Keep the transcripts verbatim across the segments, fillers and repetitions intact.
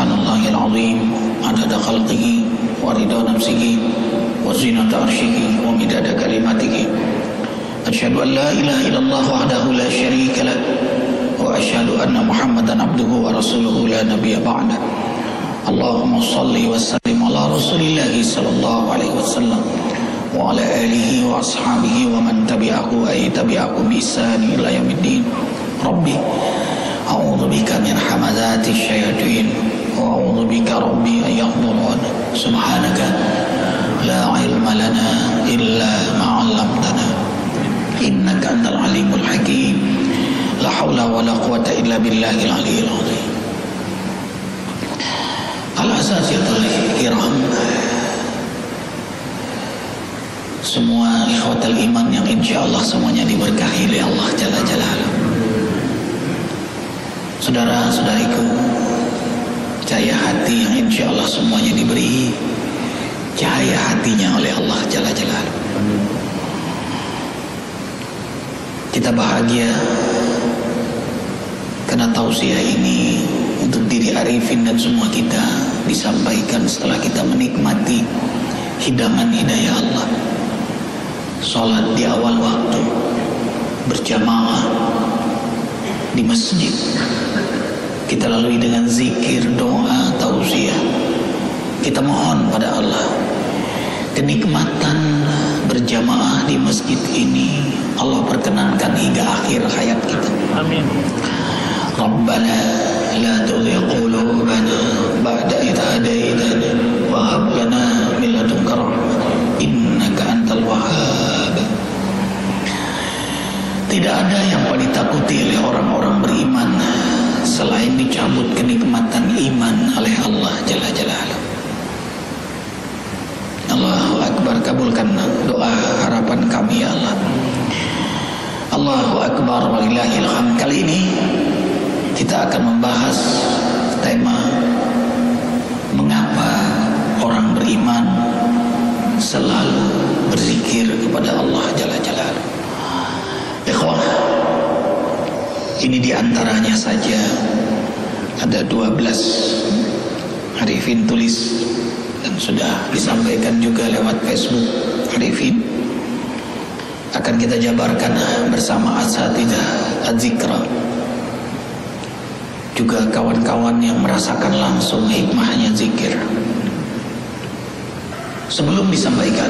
subhanallahil azim adada khalqihi wa ridha nafsihi wa zinata arshihi wa midada kalimatihi. Asyhadu an la ilaha illallah wahdahu la syarika lah wa asyhadu anna Muhammadan abduhu wa rasuluhu la nabiyya ba'da. Allahumma shalli wa sallim ala Rasulillah sallallahu alaihi wasallam wa ala alihi wa ashabihi wa man tabi'ahu ay tabi'ahu bi ihsan ila yaumiddin. Rabbi a'udzu bika min hamazati syayatin wa a'udzu bika rabbi an yahdurun. Subhanaka la ilma lana illa ma 'allamtana innaka antal alimul hakim. La haula wa la quwwata illa billahil aliyyil azim. Al-azaziyatul kiram, semua ikhwatal iman yang insyaallah semuanya diberkahi oleh Allah Jalla Jalaluhu. Saudara-saudariku, cahaya hati yang insyaallah semuanya diberi cahaya hatinya oleh Allah Jalla Jalaluhu. Kita bahagia karena tausiah ini untuk diri Arifin dan semua kita disampaikan setelah kita menikmati hidangan hidayah Allah. Salat di awal waktu berjamaah di masjid, kita lalui dengan zikir, doa, tausiah. Kita mohon pada Allah kenikmatan berjamaah di masjid ini Allah perkenankan hingga akhir hayat kita. Amin. Rabbana la tuzigh qulubana ba'da idh hadaytana wa hab lana min ladunka rahmah innaka antal wahhab. Tidak ada yang paling ditakuti oleh orang-orang beriman selain dicabut kenikmatan iman oleh Allah Jalla Jalaluhu. Allahu Akbar, kabulkan doa harapan kami ya Allah. Allahu Akbar walillahil hamd. Kali ini kita akan membahas tema mengapa orang beriman selalu berzikir kepada Allah Jalla Jalaluhu. Ikhwah, ini diantaranya saja ada dua belas Arifin tulis dan sudah disampaikan juga lewat Facebook Arifin. Akan kita jabarkan bersama asatidzah az-zikra, juga kawan-kawan yang merasakan langsung hikmahnya zikir. Sebelum disampaikan,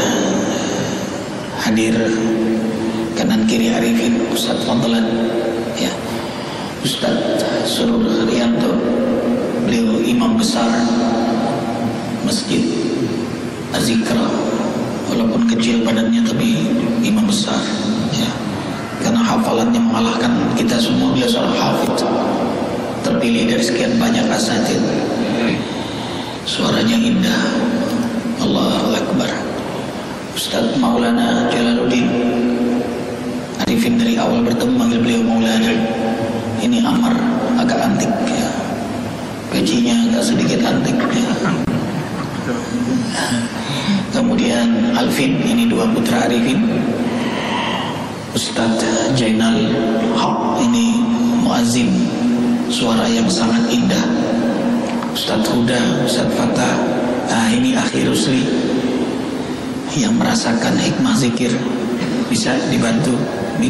hadir kanan kiri Arifin Ustaz Fadlan, ya, Ustaz Surur Haryanto, beliau imam besar Masjid Az-Zikra, walaupun kecil badannya tapi imam besar, ya, karena hafalannya mengalahkan kita semua. Beliau seorang hafidz terpilih dari sekian banyak asatidz, suaranya indah. Allahu Akbar. Ustaz Maulana Jalaluddin Arifin dari awal bertemu manggil beliau Maulana. Ini Amar agak antik, ya, gajinya agak sedikit antik, ya. Kemudian Alvin, ini dua putra Arifin. Ustadz Jainal Haq, ini muazzin, suara yang sangat indah. Ustadz Huda, Ustadz Fatah, nah ini Akhi Rusli yang merasakan hikmah zikir. Bisa dibantu Nih.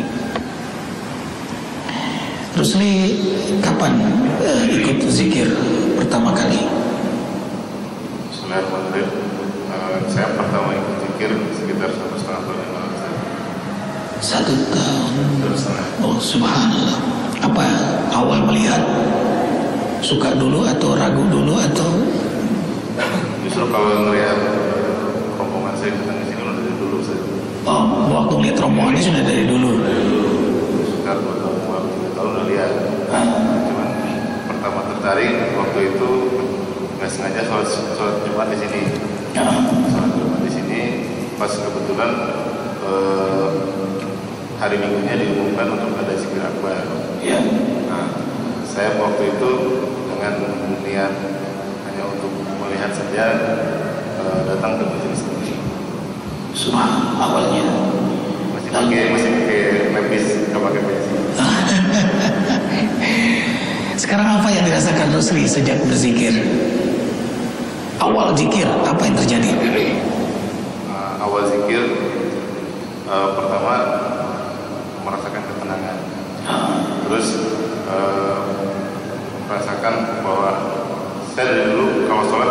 Rusli kapan uh, ikut zikir pertama kali? Bismillahirrahmanirrahim. Uh, saya pertama ikut zikir sekitar satu setengah tahun yang lalu. Satu tahun. Satu setengah. Oh subhanallah. Apa awal melihat suka dulu atau ragu dulu atau? Justru kalau melihat rombongan saya datang ke sini udah dari dulu saya. Oh, waktu lihat rombongannya sudah dari dulu. Sekitar dua tahun, tiga tahun udah lihat. Cuman pertama tertarik waktu itu nggak sengaja sholat sholat Jumat di sini. Sholat Jumat di sini pas kebetulan eh, hari Minggunya diumumkan untuk ada zikir akbar. Ya. Nah, saya waktu itu dengan niat hanya untuk melihat saja eh, datang ke majelis ini. Subhan awalnya masih pakai masih pakai lepis, nggak pakai peci. Sekarang apa yang dirasakan Rusli sejak berzikir? Awal zikir, apa yang terjadi? Uh, awal zikir, uh, pertama merasakan ketenangan. Terus uh, merasakan bahwa saya dari dulu kalau sholat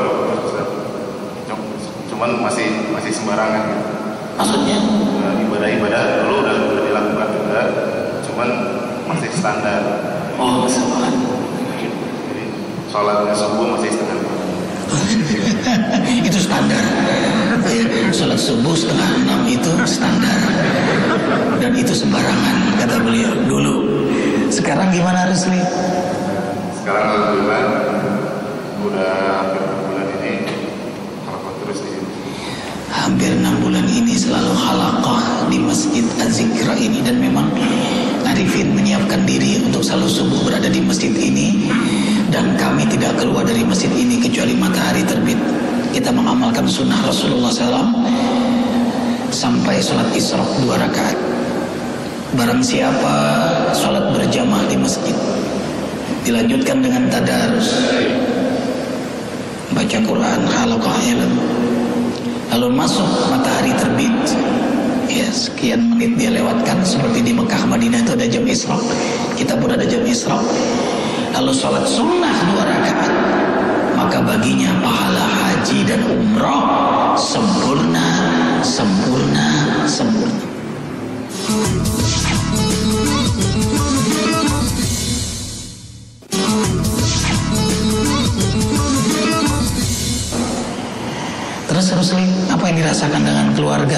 cuman masih masih sembarangan gitu. Maksudnya? Uh, ibadah-ibadah dulu udah, udah dilakukan juga, cuman masih standar. Oh, sama. Jadi sholatnya subuh masih setengah enam. Itu standar. Sholat subuh setengah enam itu standar. Dan itu sembarangan, kata beliau dulu. Sekarang gimana Rusli? Sekarang alhamdulillah udah hampir enam bulan ini halaqah terus di sini. Hampir enam bulan ini selalu halaqah di Masjid Az-Zikra ini, dan memang Arifin menyiapkan diri untuk selalu subuh berada di masjid ini, dan kami tidak keluar dari masjid ini kecuali matahari terbit. Kita mengamalkan sunnah Rasulullah shallallahu alaihi wasallam sampai sholat isyraq dua rakaat. Barang siapa sholat berjamaah di masjid, dilanjutkan dengan tadarus, baca Quran, halaqah ilm, lalu masuk matahari terbit, ya sekian menit dia lewatkan, seperti di Mekah Madinah itu ada jam isyraq, kita pun ada jam isyraq, lalu sholat sunnah dua rakaat, maka baginya pahala haji dan umrah sempurna, sempurna, sempurna. Terus Rusli, apa yang dirasakan dengan keluarga?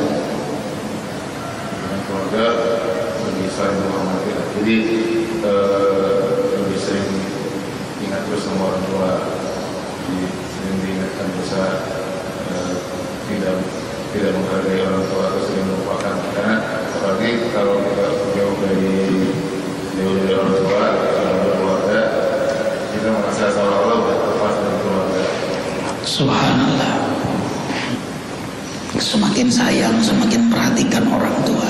Dengan keluarga lebih sering menghormati. Jadi eh, lebih sering ingat terus sama orang tua, sering diingatkan dosa, eh, tidak tidak menghargai orang tua atau sering melupakan. Karena apalagi kalau kita jauh dari jauh dari orang tua, jauh dari keluarga, kita merasa seolah-olah sudah terlepas dari keluarga. Subhanallah. Semakin sayang, semakin perhatikan orang tua.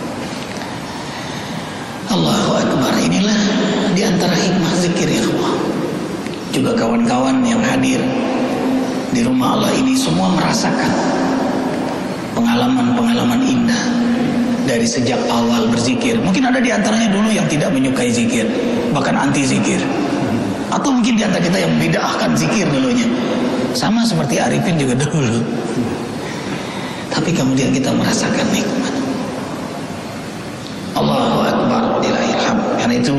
Allahu Akbar. Inilah diantara hikmah zikir, ya Allah. Juga kawan-kawan yang hadir di rumah Allah ini semua merasakan pengalaman-pengalaman indah dari sejak awal berzikir. Mungkin ada di antaranya dulu yang tidak menyukai zikir, bahkan anti zikir. Atau mungkin di antara kita yang bid'ahkan zikir dulunya. Sama seperti Arifin juga dulu. Tapi kemudian kita merasakan nikmat. Allahu Akbar, walillahil hamd. Karena itu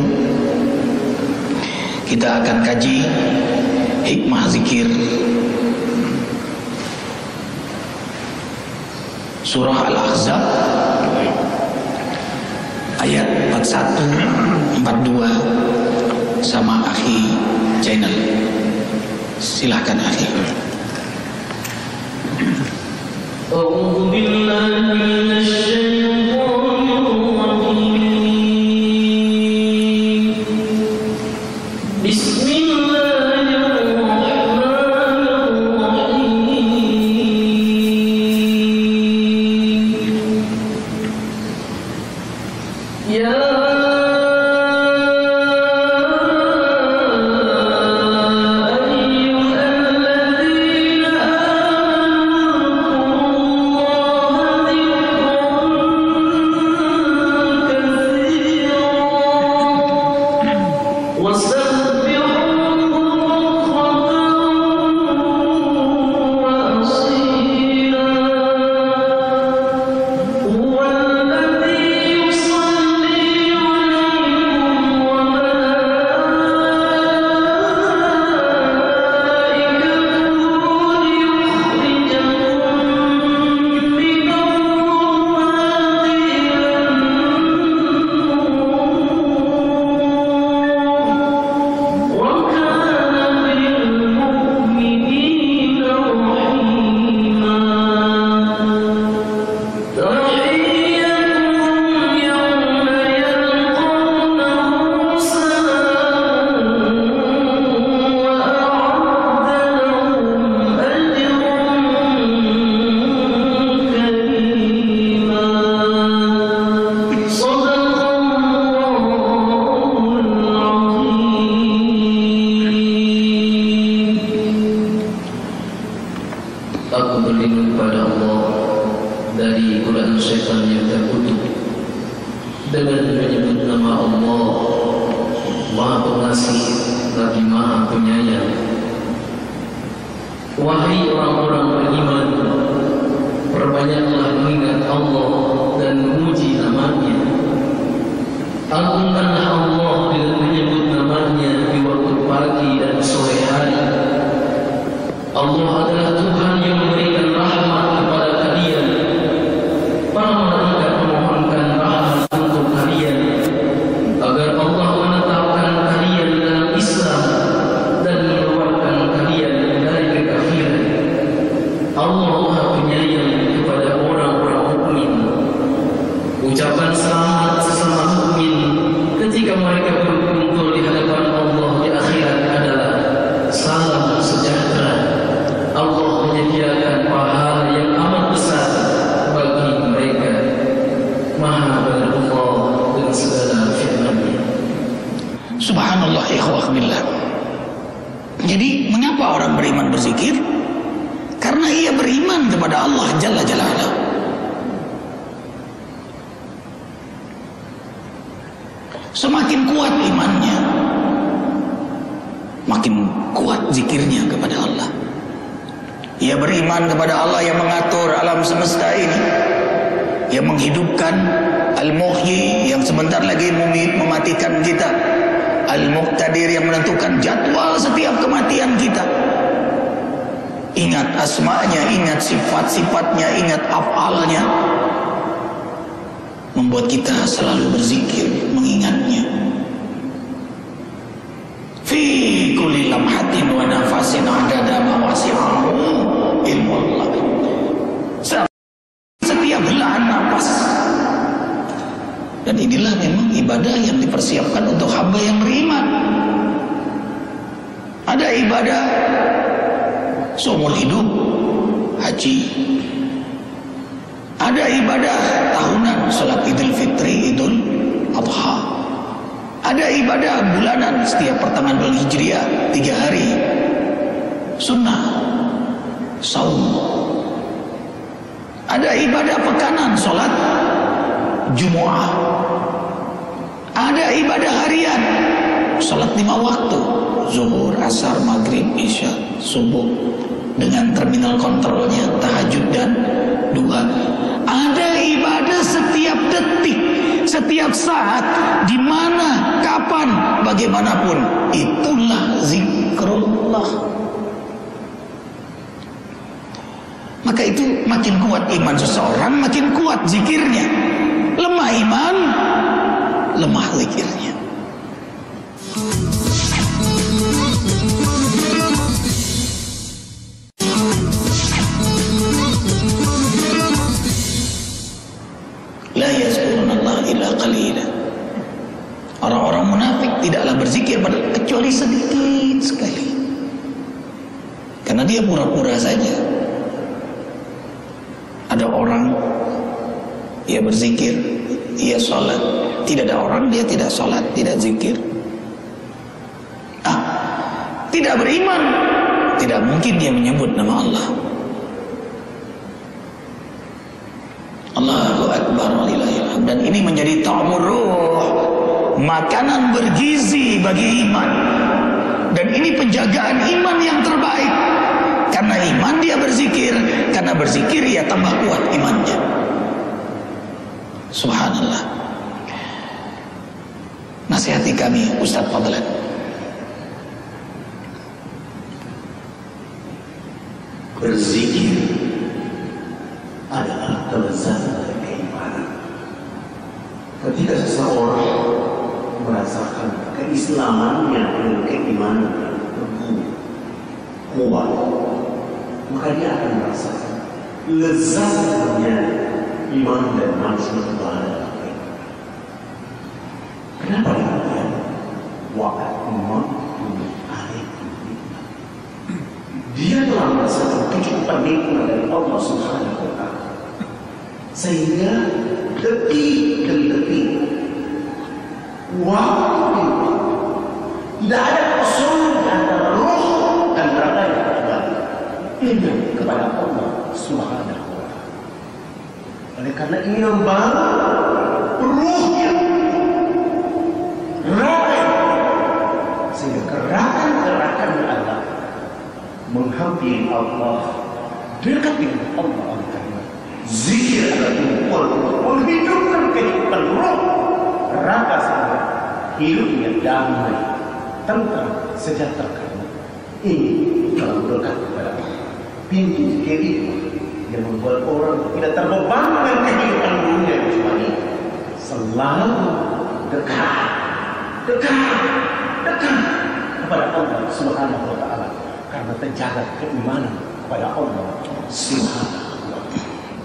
kita akan kaji hikmah zikir surah Al-Ahzab ayat empat puluh satu, empat puluh dua sama akhi channel. Silahkan akhi. أعوذ بالله من الشيطان الرجيم بسم الله الرحمن الرحيم يا أيها الذين آمنوا Aku berlindung kepada Allah dari godaan syaitan yang terkutuk dengan menyebut nama Allah, Maha Pengasih lagi Maha Penyayang. Wahai orang-orang beriman, perbanyaklah mengingat Allah dan memuji namanya. Agungkanlah Allah dengan menyebut namanya di waktu pagi dan sore hari. Allah adalah Tuhan yang memberikan rahmat kepada kalian. Para malaikat memohonkan rahmat untuk kalian agar Allah menetapkan kalian dalam Islam dan mengeluarkan kalian dari kekafiran. Allah Maha Penyayang kepada orang-orang mukmin. Ucapan selamat sesama mukmin ketika mereka berkumpul di hadapan Allah di akhirat adalah salam sejahtera. Allah menyediakan pahala yang amat besar bagi mereka. Maha benar Allah dengan segala firman-Nya. Subhanallah, ikhwah billah. Jadi mengapa orang beriman berzikir? Karena ia beriman kepada Allah Jalla Jalaluhu. Semakin kuat imannya, makin kuat zikirnya kepada Allah. Ia beriman kepada Allah yang mengatur alam semesta ini, yang menghidupkan, Al-Muhyi yang sebentar lagi mematikan kita, Al-Muqtadir yang menentukan jadwal setiap kematian kita. Ingat asma'nya, ingat sifat-sifatnya, ingat af'alnya, membuat kita selalu berzikir, mengingatnya. Fi kulli lamhatin wa nafasin adada ma wasi'ahu ilmu Allah. Setiap helaan nafas. Dan inilah memang ibadah yang dipersiapkan untuk hamba yang beriman. Ada ibadah seumur hidup, haji. Ada ibadah tahunan, salat Idul Fitri, Idul Adha. Ada ibadah bulanan setiap pertengahan bulan Hijriah, tiga hari. Sunnah, saum. Ada ibadah pekanan, salat Jumu'ah. Ada ibadah harian, salat lima waktu, zuhur, asar, maghrib, isya, subuh, dengan terminal kontrolnya, tahajud dan doa. Ada ibadah setiap detik, setiap saat, di mana, kapan, bagaimanapun. Itulah zikrullah. Maka itu makin kuat iman seseorang, makin kuat zikirnya. Lemah iman, lemah zikirnya. La yazkurunallah illa qalila. Orang-orang munafik tidaklah berzikir kecuali sedikit sekali. Karena dia pura-pura saja. Ada orang ia berzikir, ia sholat. Tidak ada orang dia tidak sholat, tidak zikir. Ah, tidak beriman, tidak mungkin dia menyebut nama Allah. Allahu Akbar walillahilhamd. Dan ini menjadi ta'amur ruh, makanan bergizi bagi iman. Dan ini penjagaan iman yang terbaik. Karena iman dia berzikir, karena berzikir ia tambah kuat imannya. Subhanallah. Nasihati kami Ustaz Fadlan. Berzikir adalah kelezatan dari keimanan. Ketika seseorang merasakan keislamannya dengan keimanan yang teguh, kuat, maka dia akan merasakan lezatnya iman dan manusia kepada Allah. Kenapa demikian? Wa'atumatu alaikum. Dia telah merasakan kecukupan nikmat dari Allah Subhanahu wa Ta'ala, sehingga detik demi detik, waktu tidak ada kosong antara roh dan raga yang kembali. ingat kepada Allah Subhanahu wa Ta'ala. Oleh karena ini membawa ruhnya, rakan, sehingga gerakan-gerakan Allah menghampiri Allah, dekat dengan Allah. Zikir adalah tumpul untuk menghidupkan kehidupan roh, raga sehingga hidupnya damai, tentram, sejahtera. Ini telah berkat kepada Allah. Pintu zikir itu yang membuat orang tidak terbeban dengan kehidupan dunia cuma ini. Selalu dekat, dekat, dekat kepada Allah Subhanahu wa Ta'ala, karena terjaga keimanan kepada Allah Subhanahu wa Ta'ala.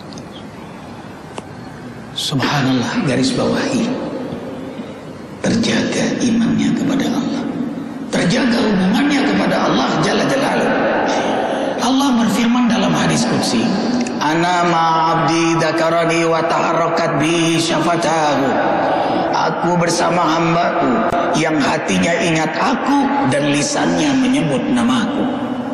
Subhanallah, garis bawahi, terjaga imannya kepada Allah, terjaga hubungannya kepada Allah Jalla Jalaluh. Allah berfirman dalam hadis qudsi, ana ma'abdi dzakarani wa taharrakat bi syafatahu. Aku bersama hambaku yang hatinya ingat aku dan lisannya menyebut namaku.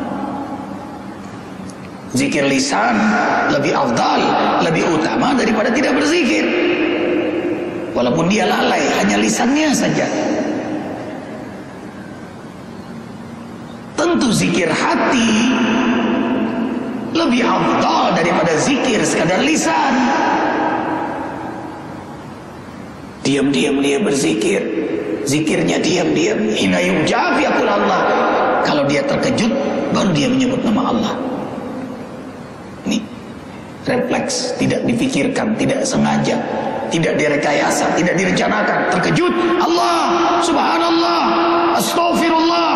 Zikir lisan lebih afdal, lebih utama daripada tidak berzikir. Walaupun dia lalai, hanya lisannya saja. Tentu zikir hati lebih afdal daripada zikir sekadar lisan. Diam-diam dia berzikir, zikirnya diam-diam. Hina yujab yaqul Allah. Kalau dia terkejut, baru dia menyebut nama Allah. Ini refleks, tidak dipikirkan, tidak sengaja, tidak direkayasa, tidak direncanakan. Terkejut, Allah, subhanallah, astaghfirullah.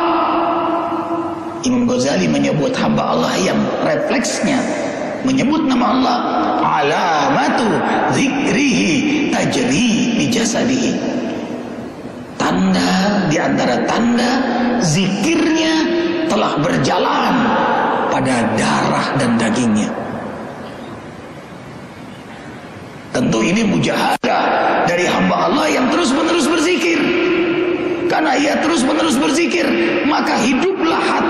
Imam Ghazali menyebut hamba Allah yang refleksnya menyebut nama Allah, alamatu zikrihi tajri bi jasadihi. Tanda di antara tanda zikirnya telah berjalan pada darah dan dagingnya. Tentu ini mujahadah dari hamba Allah yang terus-menerus berzikir. Karena ia terus-menerus berzikir, maka hiduplah hati